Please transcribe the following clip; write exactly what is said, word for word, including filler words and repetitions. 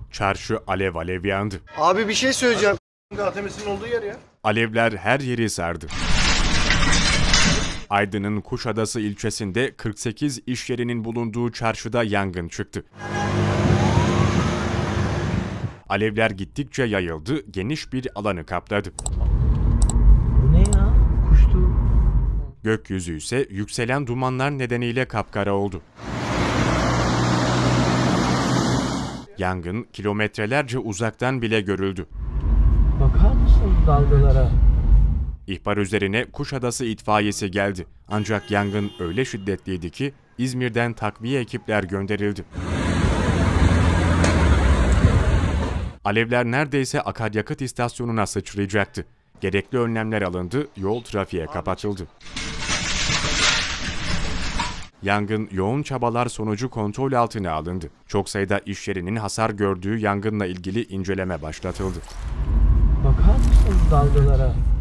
Çarşı alev alev yandı. Abi bir şey söyleyeceğim. A T M'sinin olduğu yer ya. Alevler her yeri sardı. Aydın'ın Kuşadası ilçesinde kırk sekiz iş yerinin bulunduğu çarşıda yangın çıktı. Alevler gittikçe yayıldı, geniş bir alanı kapladı. Bu ne ya? Kuştu. Gökyüzü ise yükselen dumanlar nedeniyle kapkara oldu. Yangın kilometrelerce uzaktan bile görüldü. Bakar mısın dalgalara? İhbar üzerine Kuşadası itfaiyesi geldi. Ancak yangın öyle şiddetliydi ki İzmir'den takviye ekipler gönderildi. Alevler neredeyse akaryakıt istasyonuna sıçrayacaktı. Gerekli önlemler alındı, yol trafiğe kapatıldı. Yangın yoğun çabalar sonucu kontrol altına alındı. Çok sayıda iş yerinin hasar gördüğü yangınla ilgili inceleme başlatıldı. Bakar mısın dalgalara?